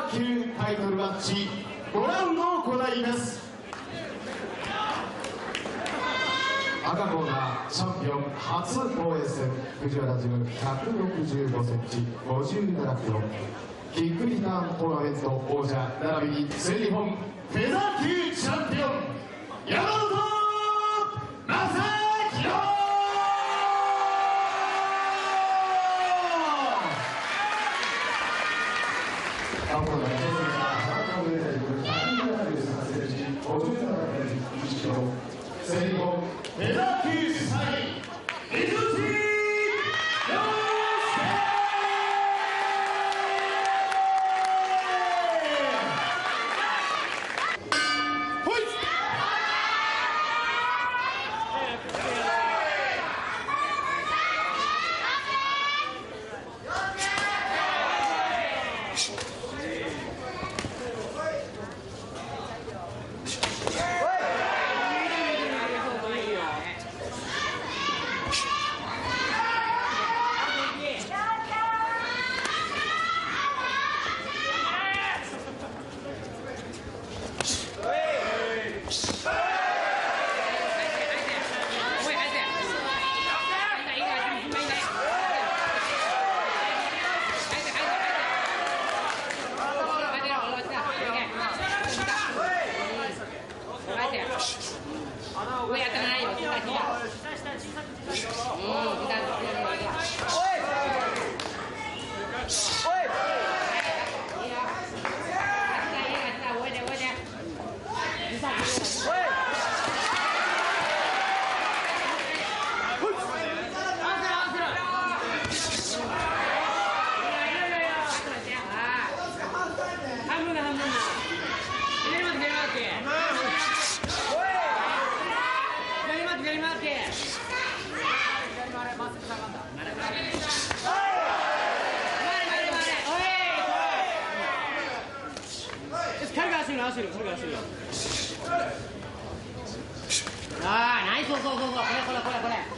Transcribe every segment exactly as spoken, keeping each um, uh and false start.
ザー級タイトルマッチごラウンドを行います。赤コーナーチャンピオン初防衛戦、藤原ジムひゃくろくじゅうごセンチごじゅうななキロ、キックリターントーナメント王者並びに全日本フェザー級チャンピオン山本正弘。赤コーナー田中上田ジムひゃくななじゅうさんセンチごじゅうななてんいちキロ、全日本フェザー級さんい水内ああ、ナイス、そうそうそうそう、これこれこれこれ。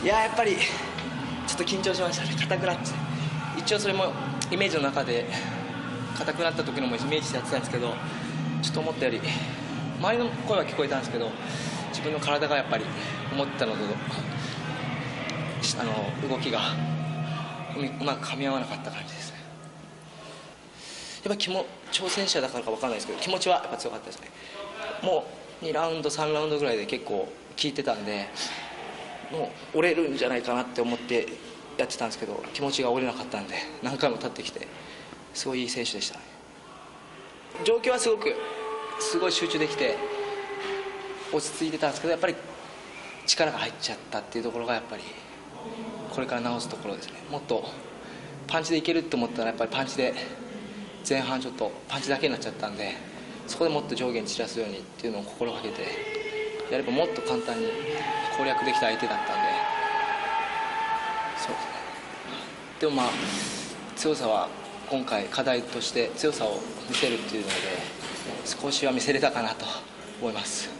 ややっぱりちょっと緊張しましたね。硬くなって、一応それもイメージの中で硬くなった時のもイメージしてやってたんですけど、ちょっと思ったより周りの声は聞こえたんですけど、自分の体がやっぱり思ってたのとあの動きがうまく噛み合わなかった感じですね。やっぱ気も挑戦者だからか分かんないですけど、気持ちはやっぱ強かったですね。もうにラウンドさんラウンドぐらいで結構効いてたんで、もう折れるんじゃないかなって思ってやってたんですけど、気持ちが折れなかったんで何回も立ってきて、すごいいい選手でしたね。状況はすごくすごい集中できて落ち着いてたんですけど、やっぱり力が入っちゃったっていうところがやっぱりこれから直すところですね。もっとパンチでいけると思ったらやっぱりパンチで前半ちょっとパンチだけになっちゃったんで、そこでもっと上下に散らすようにっていうのを心がけてやればもっと簡単に攻略できた相手だったんで、そうですね。でもまあ強さは今回課題として強さを見せるっていうので少しは見せれたかなと思います。